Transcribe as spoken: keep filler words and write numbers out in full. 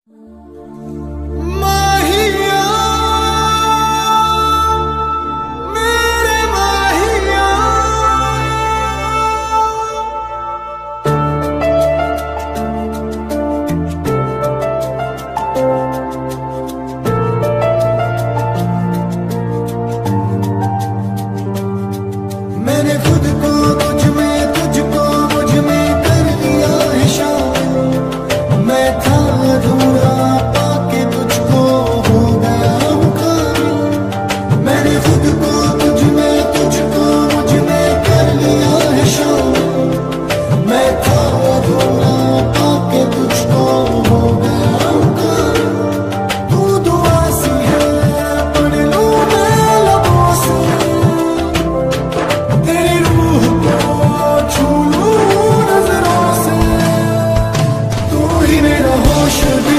माहिया मेरे माहिया मैंने खुद को तुझ में तुझको मुझ में कर लिया है शामिल। मैं था अधूरा पाके तुझको हो गया हूँ कामिल। मैंने खुद को तुझ में तुझको मुझ में कर लिया है शामिल। मैं था अधूरा पाके तुझको हो गया हूँ कामिल। तू दुआ सी है पढ़ लूँ मैं लबों से, तेरी रूह को छू लूँ नजरों से। तू ही मेरा होश